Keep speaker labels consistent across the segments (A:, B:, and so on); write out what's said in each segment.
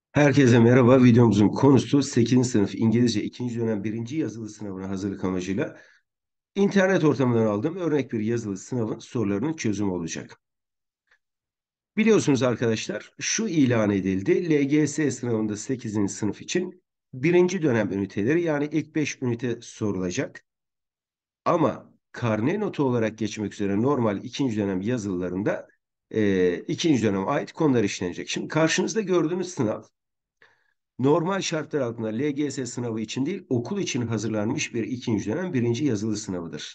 A: Herkese merhaba. Videomuzun konusu 8. sınıf İngilizce 2. dönem 1. yazılı sınavına hazırlık amacıyla internet ortamından aldığım örnek bir yazılı sınavın sorularının çözümü olacak. Biliyorsunuz arkadaşlar şu ilan edildi. LGS sınavında 8. sınıf için 1. dönem üniteleri yani ilk 5 ünite sorulacak. Ama karne notu olarak geçmek üzere normal 2. dönem yazılılarında 2. döneme ait konular işlenecek. Şimdi karşınızda gördüğünüz sınav normal şartlar altında LGS sınavı için değil, okul için hazırlanmış bir ikinci dönem birinci yazılı sınavıdır.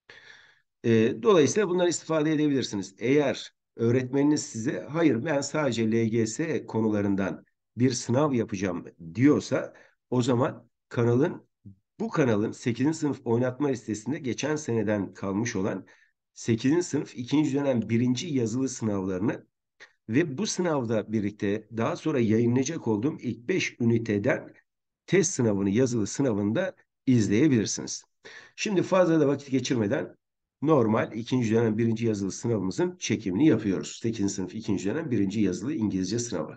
A: Dolayısıyla bundan istifade edebilirsiniz. Eğer öğretmeniniz size hayır ben sadece LGS konularından bir sınav yapacağım diyorsa o zaman bu kanalın 8. sınıf oynatma listesinde geçen seneden kalmış olan 8. sınıf ikinci dönem birinci yazılı sınavlarını ve bu sınavda birlikte daha sonra yayınlayacak olduğum ilk 5 üniteden test sınavını, yazılı sınavını da izleyebilirsiniz. Şimdi fazla da vakit geçirmeden normal ikinci dönem birinci yazılı sınavımızın çekimini yapıyoruz. 8. sınıf ikinci dönem birinci yazılı İngilizce sınavı.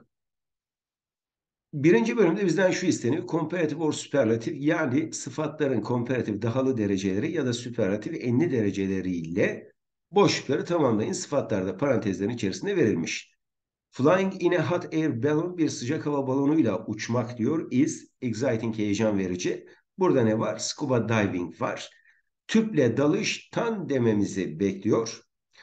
A: Birinci bölümde bizden şu isteniyor. Komparatif or süperlatif yani sıfatların komparatif dahalı dereceleri ya da süperlatif enli dereceleriyle boşlukları tamamlayın. Sıfatlar da parantezlerin içerisinde verilmiş. Flying in a hot air balloon bir sıcak hava balonuyla uçmak diyor is exciting heyecan verici. Burada ne var? Scuba diving var. Tüple dalıştan dememizi bekliyor.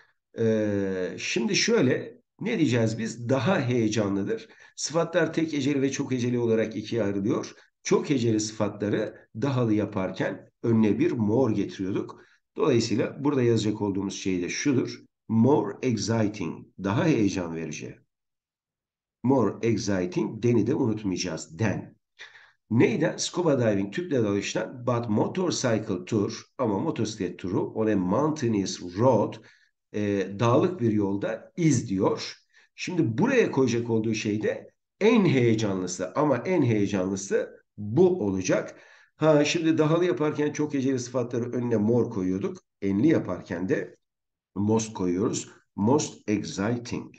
A: Şimdi şöyle ne diyeceğiz biz? Daha heyecanlıdır. Sıfatlar tek heceli ve çok heceli olarak ikiye ayrılıyor. Çok heceli sıfatları dahalı yaparken önüne bir more getiriyorduk. Dolayısıyla burada yazacak olduğumuz şey de şudur. More exciting, daha heyecan verici. More exciting, den'i de unutmayacağız. Den. Neyden? Scuba diving, tüple dalıştan. But motorcycle tour, ama motosiklet turu on a mountainous road, dağlık bir yolda iz diyor. Şimdi buraya koyacak olduğu şey de en heyecanlısı, ama en heyecanlısı bu olacak. Ha, şimdi dahalı yaparken çok heceli sıfatları önüne more koyuyorduk. Enli yaparken de most koyuyoruz. Most exciting.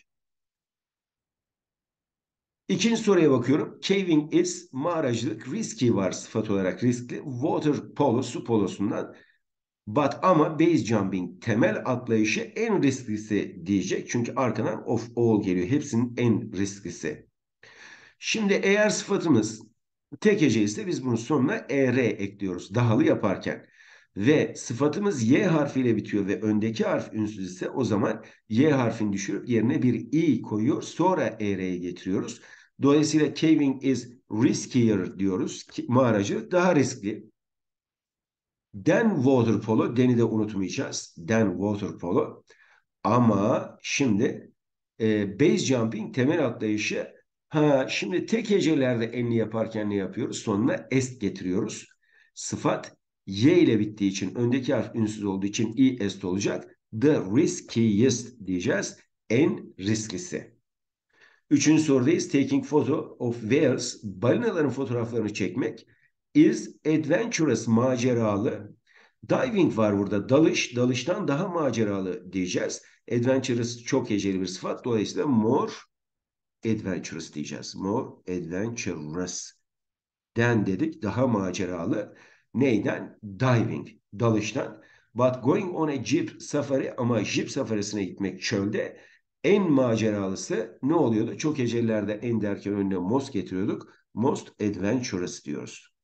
A: İkinci soruya bakıyorum. Caving is mağaracılık. Risky var sıfat olarak riskli. Water polo su polosundan. But ama base jumping temel atlayışı en risklisi diyecek. Çünkü arkadan of all geliyor. Hepsinin en risklisi. Şimdi eğer sıfatımız tek hece ise biz bunun sonuna er ekliyoruz. Dahalı yaparken. Ve sıfatımız y harfiyle bitiyor ve öndeki harf ünsüz ise o zaman y harfini düşürüp yerine bir i koyuyor. Sonra er'ye getiriyoruz. Dolayısıyla caving is riskier diyoruz. Mağaracı daha riskli. Den water polo, den'i de unutmayacağız. Den water polo. Ama şimdi base jumping temel atlayışı. Ha, şimdi tek hecelerde enli yaparken ne yapıyoruz? Sonuna est getiriyoruz. Sıfat y ile bittiği için öndeki harf ünsüz olduğu için i est olacak. The riskiest diyeceğiz. En risklisi. Üçüncü sorudayız. Taking photo of whales, balinaların fotoğraflarını çekmek is adventurous, maceralı. Diving var burada. Dalış, dalıştan daha maceralı diyeceğiz. Adventurous çok heceli bir sıfat. Dolayısıyla more adventurous diyeceğiz. More adventurous. Den dedik. Daha maceralı. Neyden? Diving. Dalıştan. But going on a jeep safari, ama jeep safarisine gitmek çölde en maceralısı ne oluyordu? Çok hecelilerde en derken önüne most getiriyorduk. Most adventurous diyoruz.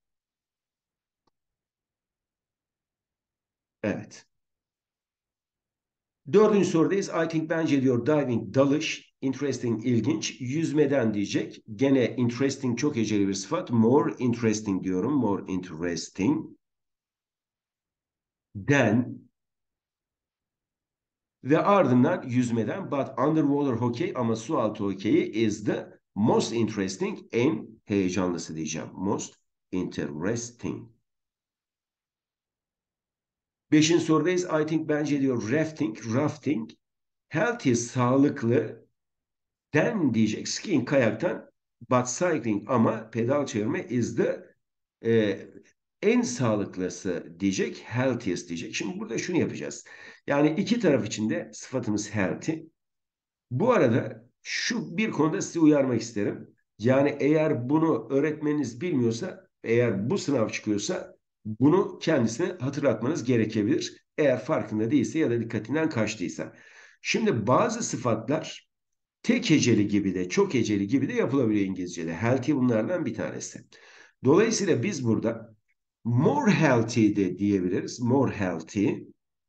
A: Evet. Dördüncü sorudayız. I think bence diyor diving dalış, interesting ilginç, yüzmeden diyecek. Gene interesting çok heceli bir sıfat. More interesting diyorum. More interesting. Den ve ardından yüzmeden but underwater hockey, ama su altı hokeyi is the most interesting, en heyecanlısı diyeceğim. Most interesting. Beşinci sorudayız. I think bence diyor rafting healthy, sağlıklı. Den diyecek skiing kayaktan, but cycling ama pedal çevirme is the e, en sağlıklısı diyecek, healthiest diyecek. Şimdi burada şunu yapacağız. Yani iki taraf için de sıfatımız healthy. Bu arada şu bir konuda sizi uyarmak isterim. Yani eğer bunu öğretmeniniz bilmiyorsa, eğer bu sınav çıkıyorsa bunu kendisine hatırlatmanız gerekebilir. Eğer farkında değilse ya da dikkatinden kaçtıysa. Şimdi bazı sıfatlar tek heceli gibi de çok heceli gibi de yapılabiliyor İngilizce'de. Healthy bunlardan bir tanesi. Dolayısıyla biz burada more healthy de diyebiliriz. More healthy.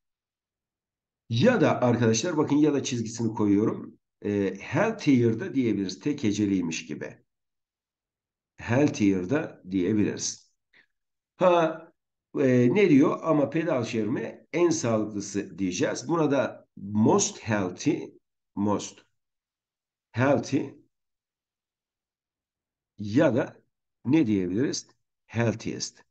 A: Ya da arkadaşlar bakın ya da çizgisini koyuyorum. Healthier da diyebiliriz. Tek heceliymiş gibi. Healthier da diyebiliriz. Ha ne diyor? Ama pedal çevirme en sağlıklısı diyeceğiz. Buna da most healthy ya da ne diyebiliriz? Healthiest.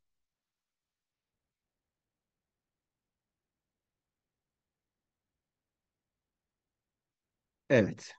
A: Evet.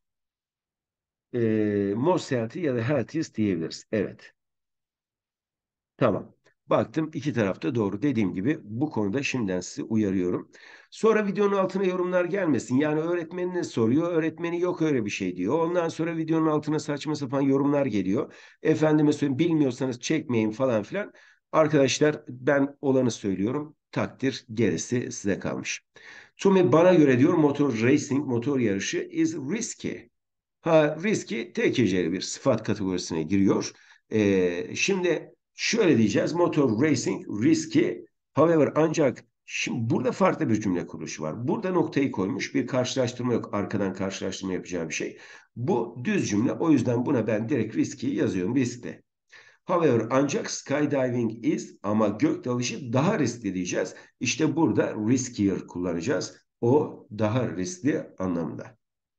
A: Most healthy ya da healthiest diyebiliriz. Evet. Tamam. Baktım iki tarafta doğru. Dediğim gibi bu konuda şimdiden sizi uyarıyorum. Sonra videonun altına yorumlar gelmesin. Yani öğretmenine soruyor. Öğretmeni yok öyle bir şey diyor. Ondan sonra videonun altına saçma sapan yorumlar geliyor. Efendime söyleyeyim bilmiyorsanız çekmeyin falan filan. Arkadaşlar ben olanı söylüyorum. Takdir gerisi size kalmış. Tumi bana göre diyor motor racing, motor yarışı is risky. Ha, riski tek heceli bir sıfat kategorisine giriyor. Şimdi şöyle diyeceğiz. Motor racing riski however ancak şimdi burada farklı bir cümle kuruluşu var. Burada noktayı koymuş bir karşılaştırma yok. Arkadan karşılaştırma yapacağı bir şey. Bu düz cümle. O yüzden buna ben direkt riski yazıyorum. Riskli. However ancak skydiving is ama gök dalışı daha riskli diyeceğiz. İşte burada riskier kullanacağız. O daha riskli anlamında.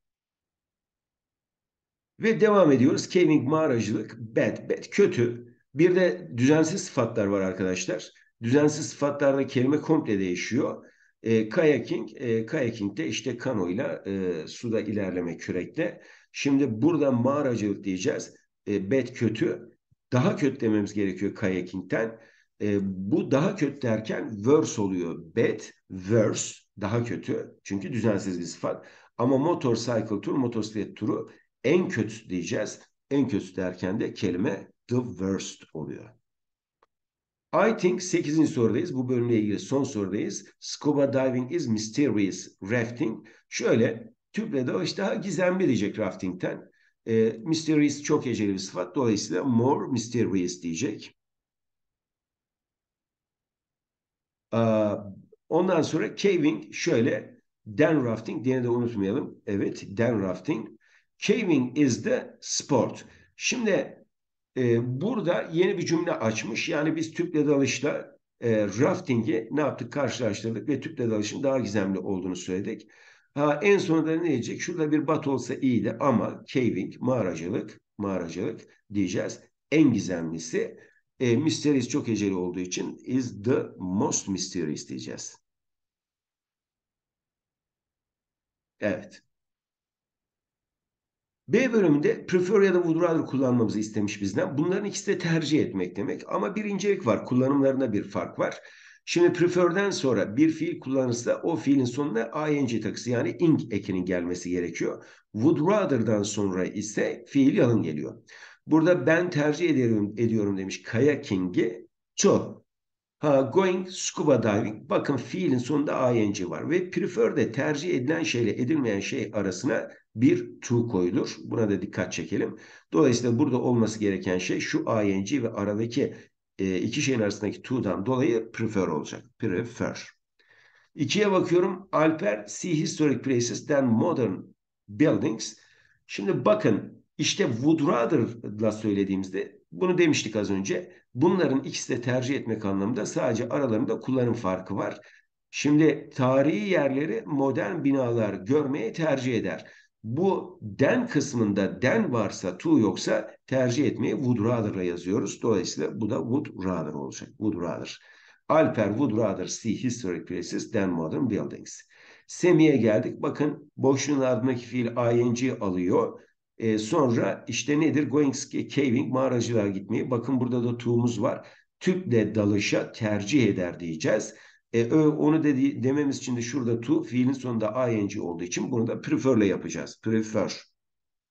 A: Ve devam ediyoruz. Caving mağaracılık bad. Bad kötü. Bir de düzensiz sıfatlar var arkadaşlar. Düzensiz sıfatlarda kelime komple değişiyor. Kayaking de işte kanoyla suda ilerleme kürekle. Şimdi burada mağaracılık diyeceğiz. Bad kötü. Daha kötü dememiz gerekiyor kayakingten. Bu daha kötü derken worse oluyor. Bad, worse daha kötü. Çünkü düzensiz bir sıfat. Ama motorcycle tur, motosiklet turu en kötü diyeceğiz. En kötü derken de kelime the worst oluyor. I think sekizinci sorudayız. Bu bölümle ilgili son sorudayız. Scuba diving is mysterious rafting. Şöyle tüple dalış daha gizemli diyecek raftingten. Mysterious çok heceli bir sıfat. Dolayısıyla more mysterious diyecek. Ondan sonra caving şöyle den rafting diye de unutmayalım. Evet den rafting. Caving is the sport. Şimdi burada yeni bir cümle açmış. Yani biz tüple dalışla rafting'i ne yaptık? Karşılaştırdık ve tüple dalışın daha gizemli olduğunu söyledik. Ha, en sonunda ne diyecek? Şurada bir bat olsa iyiydi ama caving, mağaracılık diyeceğiz. En gizemlisi mysterious çok heceli olduğu için is the most mysterious diyeceğiz. Evet. B bölümünde prefer ya da would rather kullanmamızı istemiş bizden. Bunların ikisi de tercih etmek demek. Ama bir incelik var. Kullanımlarında bir fark var. Şimdi prefer'den sonra bir fiil kullanırsa o fiilin sonuna ing takısı yani ing ekinin gelmesi gerekiyor. Would rather'dan sonra ise fiil yalın geliyor. Burada ben tercih ediyorum demiş kayaking'i to. Ha, going scuba diving. Bakın fiilin sonunda ing var. Ve prefer de tercih edilen şeyle edilmeyen şey arasına bir to koyulur. Buna da dikkat çekelim. Dolayısıyla burada olması gereken şey şu ing ve aradaki iki şeyin arasındaki to'dan dolayı prefer olacak. Prefer. İkiye bakıyorum. Alper, see historic places than modern buildings. Şimdi bakın işte would rather'la söylediğimizde bunu demiştik az önce. Bunların ikisi de tercih etmek anlamında sadece aralarında kullanım farkı var. Şimdi tarihi yerleri modern binalar görmeye tercih eder. Bu den kısmında den varsa to yoksa tercih etmeyi would rather'la yazıyoruz. Dolayısıyla bu da would rather olacak. Would rather. Alper would rather see historic places than modern buildings. Semih'e geldik. Bakın boşluğun ardındaki fiil ing alıyor. Sonra işte nedir? Going caving mağaracılığa gitmeyi. Bakın burada da to'muz var. Tüple dalışa tercih eder diyeceğiz. Onu dememiz için de şurada to fiilin sonunda ing olduğu için bunu da prefer'le yapacağız. Prefer.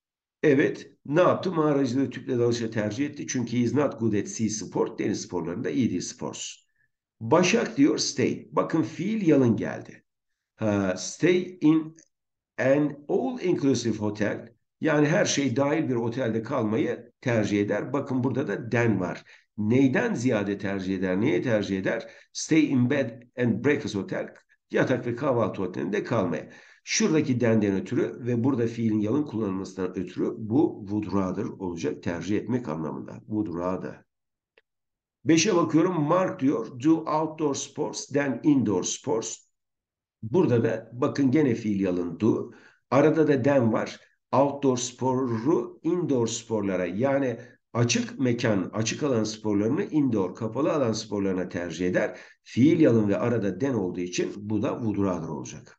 A: Evet, ne yaptı? Mağaracılığı tüple dalışı tercih etti. Çünkü he is not good at sea sport. Deniz sporlarında iyi değil sports. Başak diyor stay. Bakın fiil yalın geldi. Stay in an all-inclusive hotel. Yani her şey dahil bir otelde kalmayı tercih eder. Bakın burada da den var. Neyden ziyade tercih eder? Neye tercih eder? Stay in bed and breakfast hotel. Yatak ve kahvaltı otelinde kalmaya. Şuradaki denden ötürü ve burada fiilin yalın kullanılmasından ötürü bu would rather olacak, tercih etmek anlamında. Would rather. Beşe bakıyorum. Mark diyor do outdoor sports than indoor sports. Burada da bakın gene fiil yalın do. Arada da den var. Outdoor sporu indoor sporlara, yani açık mekan, açık alan sporlarını indoor, kapalı alan sporlarına tercih eder. Fiil yalın ve arada den olduğu için bu da would rather olacak.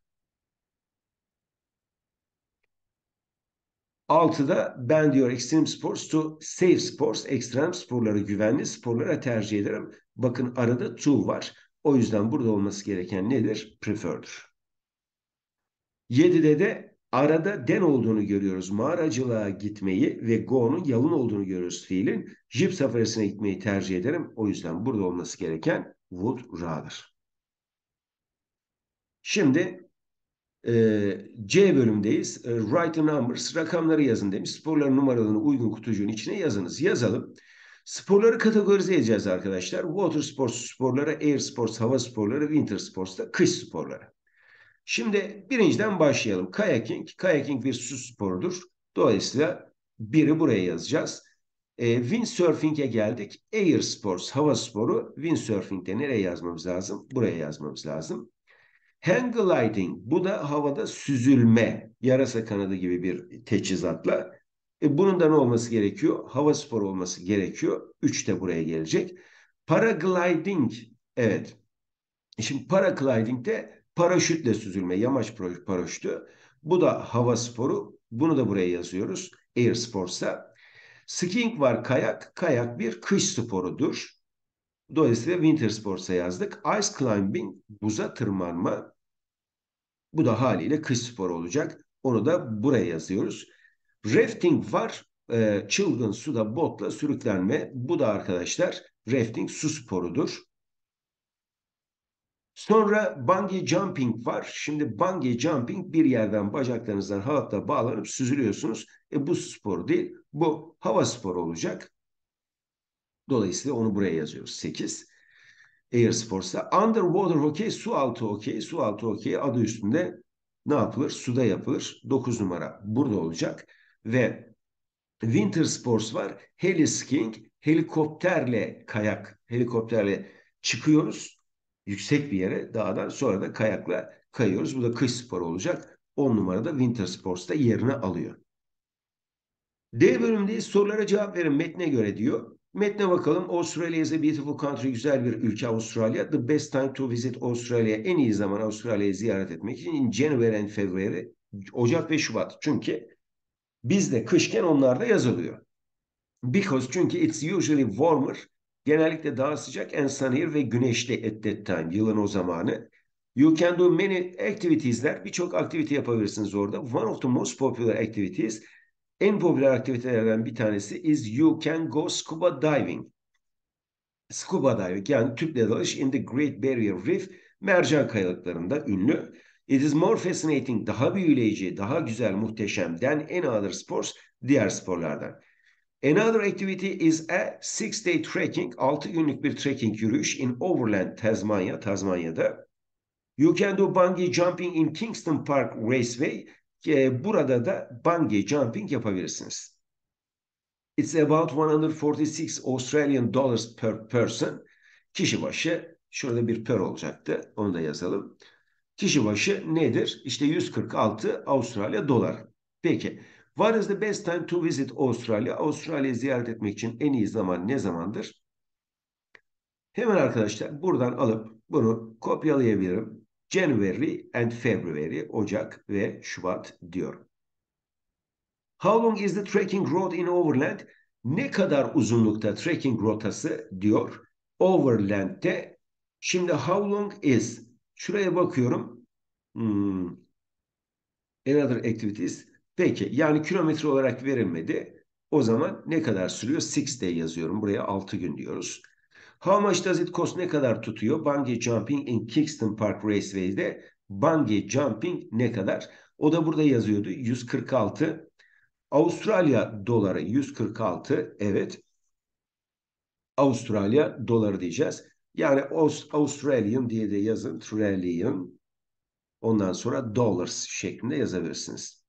A: Altıda ben diyor extreme sports to safe sports, ekstrem sporları güvenli sporlara tercih ederim. Bakın arada to var. O yüzden burada olması gereken nedir? Prefer'dır. 7'de de arada den olduğunu görüyoruz. Mağaracılığa gitmeyi ve go'nun yalın olduğunu görüyoruz fiilin. Jip safarisine gitmeyi tercih ederim. O yüzden burada olması gereken would rather. Şimdi C bölümdeyiz. Write the numbers. Rakamları yazın demiş. Sporların numaralarını uygun kutucuğun içine yazınız. Yazalım. Sporları kategorize edeceğiz arkadaşlar. Water sports sporları, air sports hava sporları, winter sports da kış sporları. Şimdi birinciden başlayalım. Kayaking. Kayaking bir su sporudur. Dolayısıyla biri buraya yazacağız. Windsurfing'e geldik. Air sports hava sporu. Windsurfing'de nereye yazmamız lazım? Buraya yazmamız lazım. Hang gliding, bu da havada süzülme, yarasa kanadı gibi bir teçhizatla. Bunun da ne olması gerekiyor? Hava sporu olması gerekiyor. 3 de buraya gelecek. Paragliding, evet. Şimdi paragliding de paraşütle süzülme, yamaç paraşütü. Bu da hava sporu. Bunu da buraya yazıyoruz. Air Sports'a. Skiing var, kayak. Kayak bir kış sporudur. Dolayısıyla winter sports'a yazdık. Ice climbing, buza tırmanma. Bu da haliyle kış sporu olacak. Onu da buraya yazıyoruz. Rafting var. Çılgın suda botla sürüklenme. Bu da arkadaşlar rafting su sporudur. Sonra bungee jumping var. Şimdi bungee jumping bir yerden bacaklarınızdan halatla bağlanıp süzülüyorsunuz. Bu spor değil. Bu hava sporu olacak. Dolayısıyla onu buraya yazıyoruz. 8. Air Sports'ta. Underwater hockey, su altı hokey. Su altı hokey adı üstünde ne yapılır? Suda yapılır. 9 numara burada olacak. Ve Winter Sports var. Heli skiing, helikopterle kayak. Helikopterle çıkıyoruz yüksek bir yere dağdan, sonra da kayakla kayıyoruz. Bu da kış sporu olacak. 10 numarada Winter Sports'ta yerini alıyor. D bölümündeyiz. Sorulara cevap verin metne göre diyor. Metne bakalım. Australia is a beautiful country. Güzel bir ülke Avustralya. The best time to visit Australia. En iyi zaman Avustralya'yı ziyaret etmek için in January and February. Ocak ve Şubat. Çünkü bizde kışken onlarda yaz oluyor. Because çünkü it's usually warmer. Genellikle daha sıcak and sunnier ve güneşli at that time. Yılın o zamanı. You can do many activities'ler. Birçok aktivite yapabilirsiniz orada. One of the most popular activities, en popüler aktivitelerden bir tanesi is you can go scuba diving. Scuba diving yani tüple dalış in the Great Barrier Reef, mercan kayalıklarında ünlü. It is more fascinating, daha büyüleyici, daha güzel, muhteşem than any other sports, diğer sporlardan. Another activity is a 6-day trekking, 6 günlük bir trekking yürüyüş in Overland, Tasmanya, Tazmanya'da. You can do bungee jumping in Kingston Park Raceway. Burada da bungee jumping yapabilirsiniz. It's about 146 Australian dollars per person. Kişi başı, şurada bir per olacaktı. Onu da yazalım. Kişi başı nedir? İşte 146 Avustralya dolar. Peki. What is the best time to visit Australia? Avustralya'yı ziyaret etmek için en iyi zaman ne zamandır? Hemen arkadaşlar buradan alıp bunu kopyalayabilirim. January and February, Ocak ve Şubat diyorum. How long is the trekking road in Overland? Ne kadar uzunlukta trekking rotası diyor. Overland'de. Şimdi how long is? Şuraya bakıyorum. Another activities. Peki yani kilometre olarak verilmedi. O zaman ne kadar sürüyor? 6 day yazıyorum. Buraya 6 gün diyoruz. How much does it cost? Ne kadar tutuyor? Bungee jumping in Kingston Park Raceway'de bungee jumping ne kadar? O da burada yazıyordu. 146 Avustralya doları 146. Evet. Avustralya doları diyeceğiz. Yani Australian diye de yazın. Trillion. Ondan sonra dollars şeklinde yazabilirsiniz.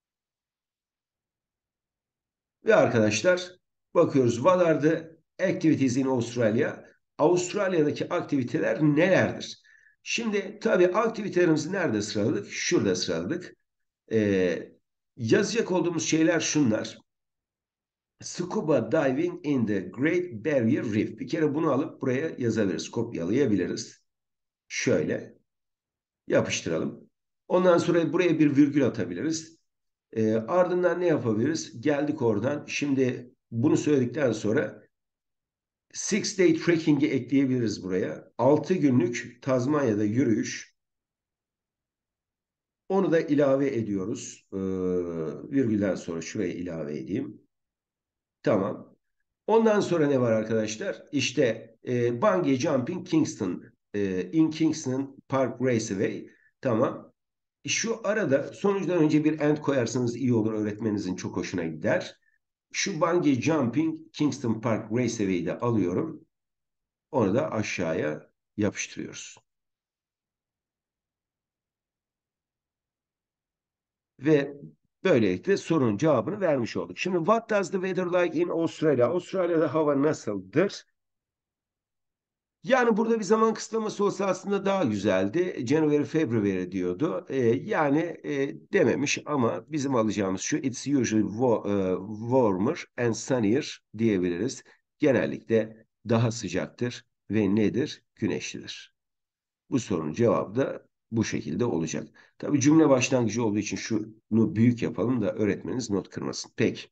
A: Ve arkadaşlar bakıyoruz. What are the activities in Australia? Avustralya'daki aktiviteler nelerdir? Şimdi tabii aktivitelerimizi nerede sıraladık? Şurada sıraladık. Ee, yazacak olduğumuz şeyler şunlar. Scuba diving in the Great Barrier Reef. Bir kere bunu alıp buraya yazabiliriz, kopyalayabiliriz. Şöyle yapıştıralım. Ondan sonra buraya bir virgül atabiliriz. Ardından ne yapabiliriz? Geldik oradan. Şimdi bunu söyledikten sonra Six Day Trekking'i ekleyebiliriz buraya. 6 günlük Tazmanya'da yürüyüş. Onu da ilave ediyoruz. Virgülden sonra şuraya ilave edeyim. Tamam. Ondan sonra ne var arkadaşlar? İşte Bungee Jumping Kingston in Kingston Park Raceway. Tamam. Şu arada sonuçtan önce bir end koyarsanız iyi olur. Öğretmeninizin çok hoşuna gider. Şu Bungee Jumping Kingston Park Raceway'i de alıyorum. Onu da aşağıya yapıştırıyoruz. Ve böylelikle sorunun cevabını vermiş olduk. Şimdi what does the weather like in Australia? Avustralya'da hava nasıldır? Yani burada bir zaman kısıtlaması olsa aslında daha güzeldi. January, February diyordu. Dememiş ama bizim alacağımız şu it's usually warmer and sunnier diyebiliriz. Genellikle daha sıcaktır ve nedir? Güneşlidir. Bu sorunun cevabı da bu şekilde olacak. Tabii cümle başlangıcı olduğu için şunu büyük yapalım da öğretmeniniz not kırmasın. Peki.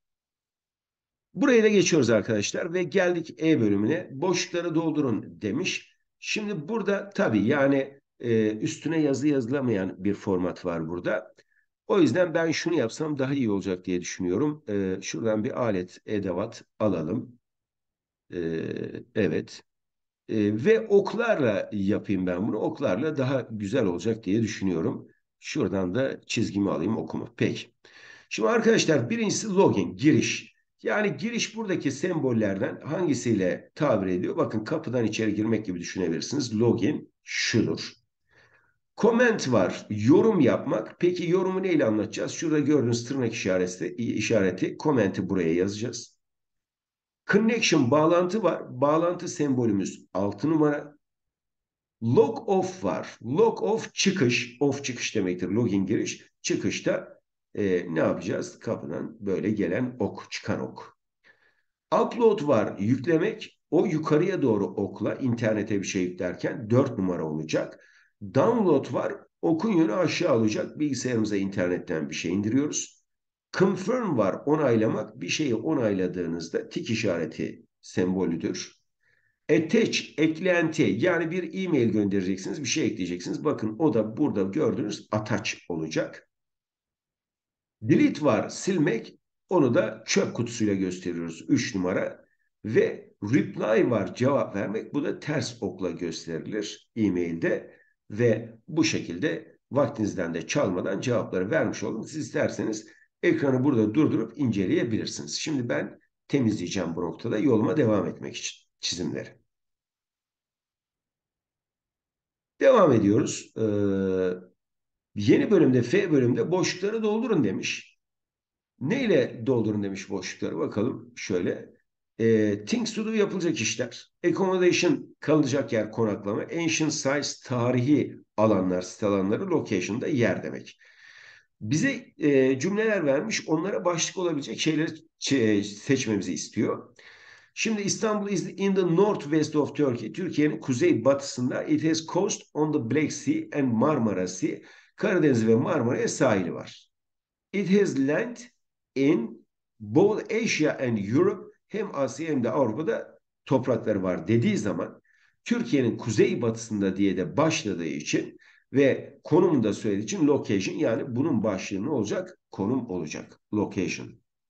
A: Buraya da geçiyoruz arkadaşlar ve geldik E bölümüne. Boşlukları doldurun demiş. Şimdi burada tabii yani üstüne yazı yazılamayan bir format var burada. O yüzden ben şunu yapsam daha iyi olacak diye düşünüyorum. Şuradan bir alet, edevat alalım. E, evet. Ve oklarla yapayım ben bunu. Oklarla daha güzel olacak diye düşünüyorum. Şuradan da çizgimi alayım okumu. Peki. Şimdi arkadaşlar birincisi login, giriş. Yani giriş buradaki sembollerden hangisiyle tabir ediyor? Bakın kapıdan içeri girmek gibi düşünebilirsiniz. Login şudur. Comment var, yorum yapmak. Peki yorumu neyle anlatacağız? Şurada gördüğünüz tırnak işareti comment'i buraya yazacağız. Connection bağlantı var. Bağlantı sembolümüz 6 numara. Log off var. Log off çıkış. Off çıkış demektir. Login giriş. Çıkışta ne yapacağız? Kapıdan böyle gelen ok, çıkan ok. Upload var. Yüklemek. O yukarıya doğru okla internete bir şey yüklerken 4 numara olacak. Download var. Okun yönü aşağı olacak. Bilgisayarımıza internetten bir şey indiriyoruz. Confirm var. Onaylamak. Bir şeyi onayladığınızda tik işareti sembolüdür. Attach, eklenti yani bir e-mail göndereceksiniz, bir şey ekleyeceksiniz. Bakın o da burada gördüğünüz attach olacak. Delete var, silmek. Onu da çöp kutusuyla gösteriyoruz. 3 numara. Ve reply var, cevap vermek. Bu da ters okla gösterilir e-mailde. Ve bu şekilde vaktinizden de çalmadan cevapları vermiş oldum. Siz isterseniz ekranı burada durdurup inceleyebilirsiniz. Şimdi ben temizleyeceğim bu noktada yoluma devam etmek için çizimleri. Devam ediyoruz. Yeni bölümde F bölümde boşlukları doldurun demiş. Neyle doldurun demiş boşlukları bakalım şöyle. Things to do yapılacak işler. Accommodation kalacak yer konaklama. Ancient sites tarihi alanlar site alanları. Location da yer demek. Bize cümleler vermiş onlara başlık olabilecek şeyleri seçmemizi istiyor. Şimdi İstanbul is in the northwest of Turkey. Türkiye'nin kuzey batısında. It has coast on the Black Sea and Marmara Sea. Karadeniz ve Marmara'ya sahili var. It has land in both Asia and Europe. Hem Asya hem de Avrupa'da toprakları var dediği zaman Türkiye'nin kuzey batısında diye de başladığı için Ve konumu da söylediği için location, yani bunun başlığı ne olacak? Konum olacak. Location.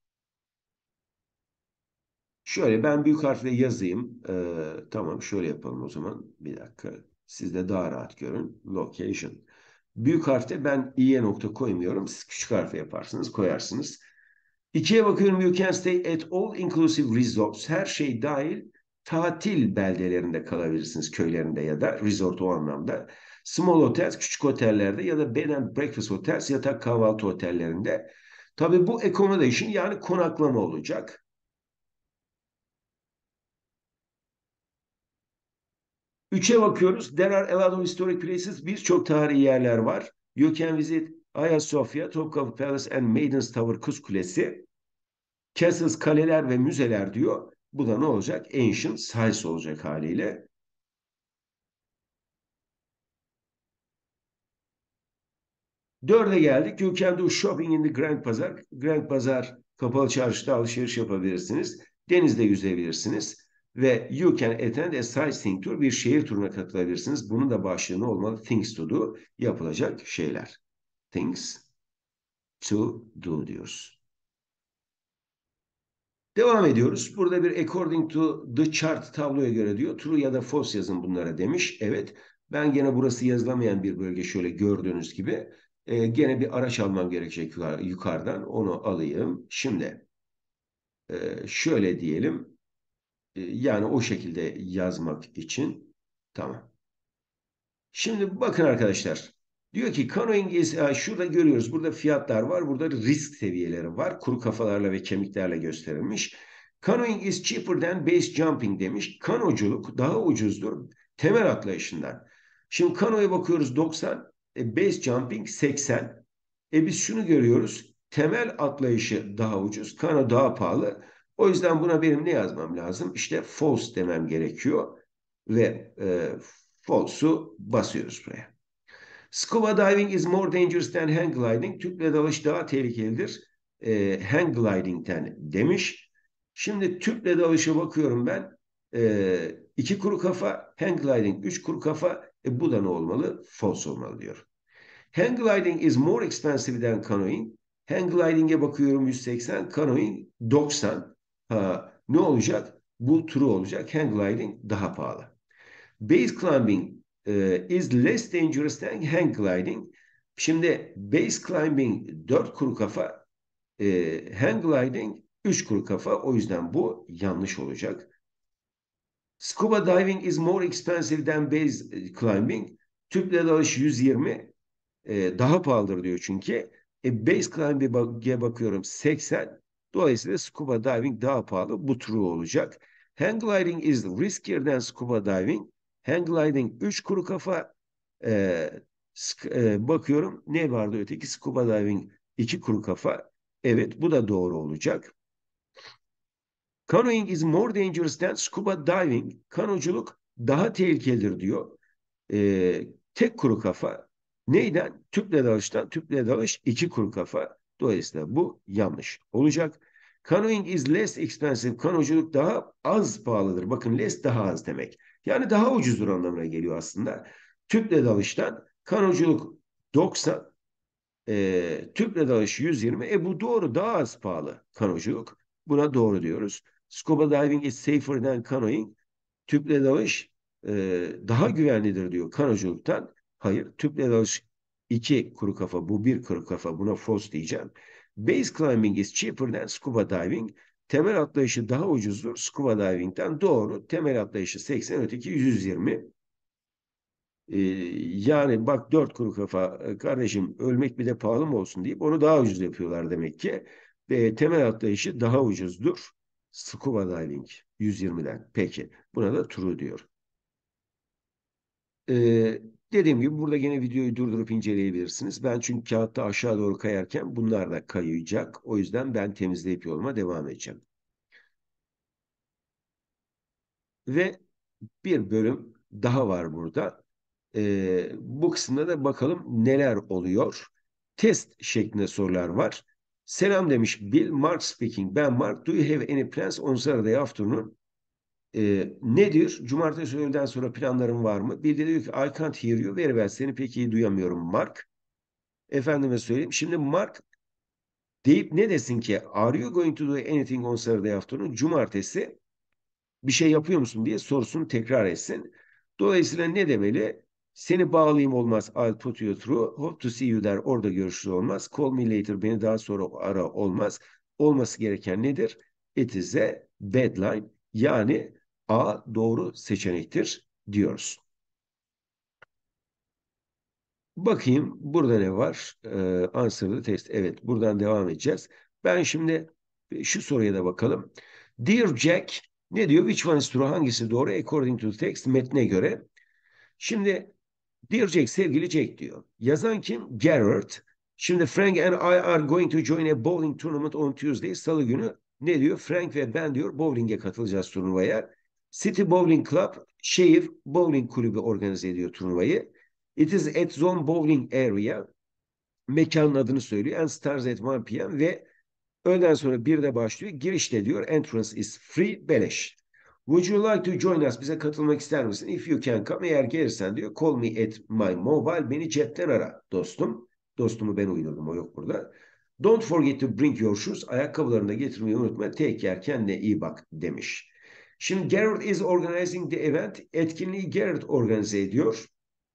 A: Şöyle ben büyük harfle yazayım. Tamam, şöyle yapalım o zaman. Bir dakika. Siz de daha rahat görün. Location. Büyük harfte ben i'ye nokta koymuyorum. Siz küçük harfe yaparsınız, koyarsınız. İkiye bakıyorum. You can stay at all inclusive resorts. Her şey dahil tatil beldelerinde kalabilirsiniz. Köylerinde ya da resort o anlamda. Small hotels, küçük otellerde ya da bed and breakfast hotels, yatak kahvaltı otellerinde. Tabii bu accommodation, yani konaklama olacak. Üçe bakıyoruz. There are a lot of historic places. Birçok tarihi yerler var. You can visit Ayasofya, Topkapı Palace and Maiden's Tower, Kuz Kulesi. Castles, kaleler ve müzeler diyor. Bu da ne olacak? Ancient sites olacak haliyle. Dörde geldik. You can do shopping in the Grand Bazaar. Grand Bazaar kapalı çarşıda alışveriş yapabilirsiniz. Denizde yüzebilirsiniz. Ve you can attend a sightseeing tour. Bir şehir turuna katılabilirsiniz. Bunun da başlığı ne olmalı? Things to do. Yapılacak şeyler. Things to do diyoruz. Devam ediyoruz. Burada bir according to the chart, tabloya göre diyor. True ya da false yazın bunlara demiş. Evet. Ben gene burası yazılamayan bir bölge, şöyle gördüğünüz gibi. Gene bir araç almam gerekecek yukarıdan. Onu alayım. Şimdi şöyle diyelim. Yani o şekilde yazmak için. Tamam. Şimdi bakın arkadaşlar. Diyor ki canoeing is, şurada görüyoruz. Burada fiyatlar var. Burada risk seviyeleri var. Kuru kafalarla ve kemiklerle gösterilmiş. Canoeing is cheaper than base jumping demiş. Kanoculuk daha ucuzdur temel atlayışından. Şimdi kanoya bakıyoruz 90, base jumping 80. Biz şunu görüyoruz. Temel atlayışı daha ucuz, kano daha pahalı. O yüzden buna benim ne yazmam lazım? İşte false demem gerekiyor. Ve false'u basıyoruz buraya. Scuba diving is more dangerous than hang gliding. Tüple dalış daha tehlikelidir. Hang gliding'ten demiş. Şimdi tüple dalışa bakıyorum ben. İki kuru kafa, hang gliding üç kuru kafa. Bu da ne olmalı? False olmalı diyor. Hang gliding is more expensive than canoeing. Hang gliding'e bakıyorum 180, canoeing 90. Ne olacak? Bu true olacak. Hang gliding daha pahalı. Base climbing is less dangerous than hang gliding. Şimdi base climbing 4 kuru kafa, hang gliding 3 kuru kafa. O yüzden bu yanlış olacak. Scuba diving is more expensive than base climbing. Tüple dalış 120, daha pahalıdır diyor çünkü. Base climbing'e bakıyorum 80. Dolayısıyla scuba diving daha pahalı. Bu true olacak. Hang gliding is riskier than scuba diving. Hang gliding 3 kuru kafa. E, bakıyorum ne vardı öteki? Scuba diving 2 kuru kafa. Evet, bu da doğru olacak. Canoeing is more dangerous than scuba diving. Kanoculuk daha tehlikelidir diyor. Tek kuru kafa. Neyden? Tüple dalıştan. Tüple dalış iki kuru kafa. Dolayısıyla bu yanlış olacak. Canoeing is less expensive. Kanoculuk daha az pahalıdır. Bakın, less daha az demek. Yani daha ucuzdur anlamına geliyor aslında. Tüple dalıştan kanoculuk 90, tüple dalış 120. Bu doğru, daha az pahalı kanoculuk. Buna doğru diyoruz. Scuba diving is safer than canoeing. Tüple dalış daha güvenlidir diyor kanoculuktan. Hayır, tüple dalış iki kuru kafa, bu bir kuru kafa. Buna false diyeceğim. Base climbing is cheaper than scuba diving. Temel atlayışı daha ucuzdur scuba diving'den. Doğru. Temel atlayışı 80, öteki 120. Yani bak, dört kuru kafa, kardeşim ölmek bir de pahalı mı olsun deyip onu daha ucuz yapıyorlar demek ki. Temel atlayışı daha ucuzdur scuba diving 120'den. Peki, buna da true diyor. Ee, Dediğim gibi burada yine videoyu durdurup inceleyebilirsiniz. Ben çünkü kağıtta aşağı doğru kayarken bunlar da kayacak. O yüzden ben temizleyip yoluma devam edeceğim. Ve bir bölüm daha var burada. Bu kısımda da bakalım neler oluyor. Test şeklinde sorular var. Selam demiş Bill. Mark speaking. Ben Mark. Do you have any plans on Saturday afternoon? Nedir? Cumartesi öğleden sonra planların var mı? Bir de diyor ki I can't hear you very well. Seni pek iyi duyamıyorum Mark. Efendime söyleyeyim. Şimdi Mark deyip ne desin ki? Are you going to do anything on Saturday afternoon? Cumartesi bir şey yapıyor musun diye sorusunu tekrar etsin. Dolayısıyla ne demeli? Seni bağlayayım olmaz. I'll put you through. Hope to see you der. Orada görüşürüz olmaz. Call me later. Beni daha sonra ara olmaz. Olması gereken nedir? It is a deadline. Yani A doğru seçenektir diyoruz. Bakayım burada ne var? Answer the test. Evet, buradan devam edeceğiz. Ben şimdi şu soruya da bakalım. Dear Jack ne diyor? Which one is true? Hangisi doğru? According to the text, metne göre. Şimdi Dear Jack, sevgili Jack diyor. Yazan kim? Garrett. Şimdi Frank and I are going to join a bowling tournament on Tuesday. Salı günü ne diyor? Frank ve ben diyor bowling'e katılacağız turnuvaya. City Bowling Club, şehir bowling kulübü organize ediyor turnuvayı. It is at Zone Bowling Area. Mekanın adını söylüyor. And starts at 1 p.m. ve öğleden sonra 1'de başlıyor. Girişte diyor entrance is free, beleş. Would you like to join us? Bize katılmak ister misin? If you can come. Eğer gelirsen diyor call me at my mobile. Beni cepten ara dostum. Dostumu ben uydurdum, o yok burada. Don't forget to bring your shoes. Ayakkabılarını da getirmeyi unutma. Take care, kendine iyi bak demiş. Şimdi Garrett is organizing the event. Etkinliği Garrett organize ediyor.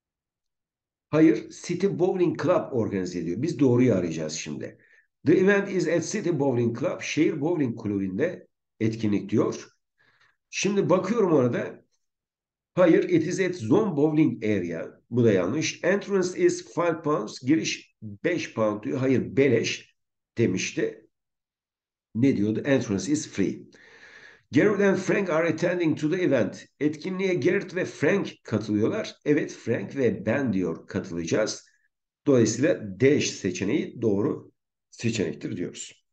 A: Hayır, City Bowling Club organize ediyor. Biz doğruyu arayacağız şimdi. The event is at City Bowling Club. Şehir Bowling Kulübü'nde etkinlik diyor. Şimdi bakıyorum orada. Hayır, it is at Zone Bowling Area. Bu da yanlış. Entrance is 5 pounds. Giriş 5 pound diyor. Hayır, beleş demişti. Ne diyordu? Entrance is free. Garrett and Frank are attending to the event. Etkinliğe Garrett ve Frank katılıyorlar. Evet, Frank ve ben diyor katılacağız. Dolayısıyla D seçeneği doğru seçenektir diyoruz.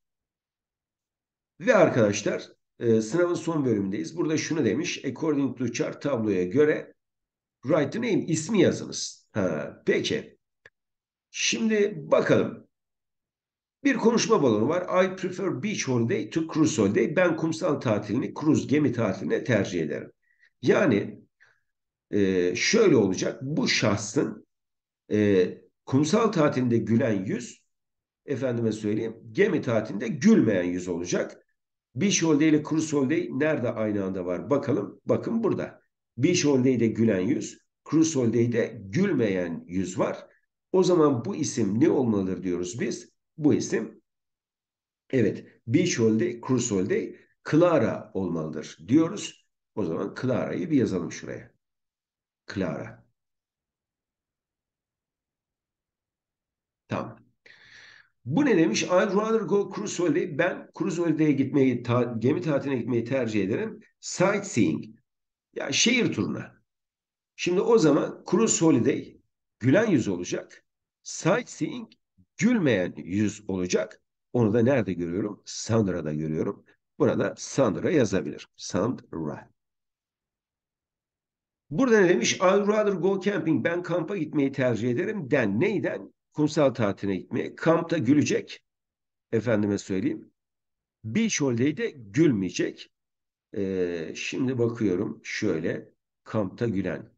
A: Ve arkadaşlar sınavın son bölümündeyiz. Burada şunu demiş. According to chart, tabloya göre write the name, ismi yazınız. Peki. Şimdi bakalım. Bir konuşma balonu var. I prefer beach holiday to cruise holiday. Ben kumsal tatilini cruise, gemi tatiline tercih ederim. Yani şöyle olacak. Bu şahsın kumsal tatilinde gülen yüz, efendime söyleyeyim, gemi tatilinde gülmeyen yüz olacak. Beach holiday ile cruise holiday nerede aynı anda var? Bakalım. Bakın burada. Beach holiday'de gülen yüz, cruise holiday'de gülmeyen yüz var. O zaman bu isim ne olmalıdır diyoruz biz? Bu isim, evet, beach holiday, cruise holiday, Clara olmalıdır diyoruz. O zaman Clara'yı bir yazalım şuraya. Clara. Tamam. Bu ne demiş? I'd rather go cruise holiday. Ben cruise holiday'e gitmeyi, gemi tatiline gitmeyi tercih ederim. Sightseeing. Ya şehir turuna. Şimdi o zaman cruise holiday gülen yüz olacak. Sightseeing gülmeyen yüz olacak. Onu da nerede görüyorum? Sandra'da görüyorum. Burada Sandra yazabilir. Sandra. Burada ne demiş? I'd rather go camping. Ben kampa gitmeyi tercih ederim. Den neyden? Kumsal tatiline gitmeye. Kampta gülecek. Efendime söyleyeyim. Beach holiday'de gülmeyecek. Şimdi bakıyorum şöyle. Kampta gülen.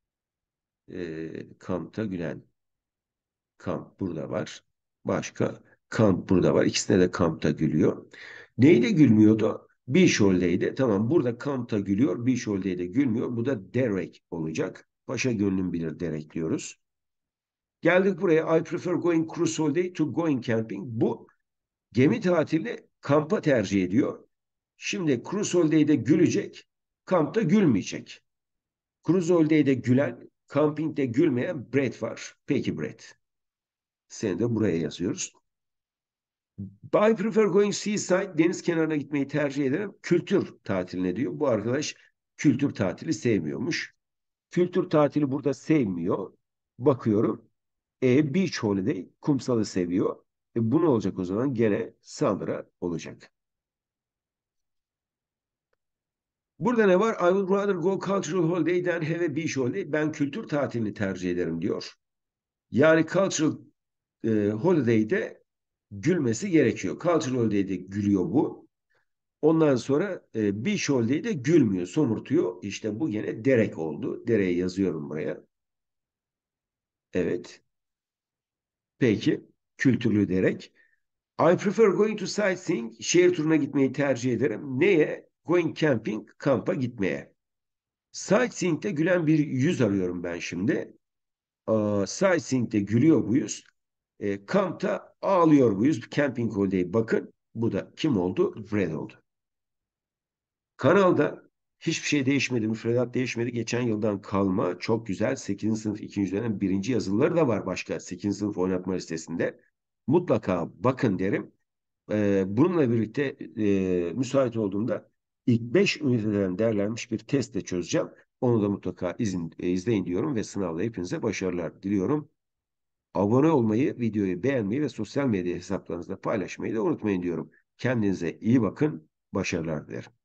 A: Kampta gülen. Kamp burada var. Başka kamp burada var. İkisine de kampta gülüyor. Neyde gülmüyordu? Beach holiday'de. Tamam, burada kampta gülüyor. Beach holiday'de gülmüyor. Bu da Derek olacak. Paşa gönlüm bilir Derek diyoruz. Geldik buraya. I prefer going cruise holiday to going camping. Bu gemi tatilini kampa tercih ediyor. Şimdi cruise holiday'de gülecek. Kampta gülmeyecek. Cruise holiday'de gülen, camping'de gülmeyen Brett var. Peki Brett. Seni de buraya yazıyoruz. I prefer going seaside. Deniz kenarına gitmeyi tercih ederim. Kültür tatiline diyor. Bu arkadaş kültür tatili sevmiyormuş. Kültür tatili burada sevmiyor. Bakıyorum. Beach holiday. Kumsalı seviyor. Bu ne olacak o zaman? Gene Sandra olacak. Burada ne var? I would rather go cultural holiday than have a beach holiday. Ben kültür tatilini tercih ederim diyor. Yani cultural holiday'de gülmesi gerekiyor. Cultural holiday'de gülüyor bu. Ondan sonra Beach Holiday'de gülmüyor, somurtuyor. İşte bu gene Derek oldu. Derek'e yazıyorum buraya. Evet. Peki. Kültürlü Derek. I prefer going to sightseeing. Şehir turuna gitmeyi tercih ederim. Neye? Going camping. Kampa gitmeye. Sightseeing'de gülen bir yüz arıyorum ben şimdi. Sightseeing'de gülüyor bu yüz. Kampta ağlıyor bu yüz. Camping Holiday bakın. Bu da kim oldu? Fred oldu. Kanalda hiçbir şey değişmedi, müfredat değişmedi. Geçen yıldan kalma çok güzel 8. sınıf 2. dönem birinci yazılıları da var başka 8. sınıf oynatma listesinde. Mutlaka bakın derim. Bununla birlikte müsait olduğumda ilk 5 üniteden derlenmiş bir test de çözeceğim. Onu da mutlaka izleyin diyorum ve sınavda hepinize başarılar diliyorum. Abone olmayı, videoyu beğenmeyi ve sosyal medya hesaplarınızda paylaşmayı da unutmayın diyorum. Kendinize iyi bakın, başarılar dilerim.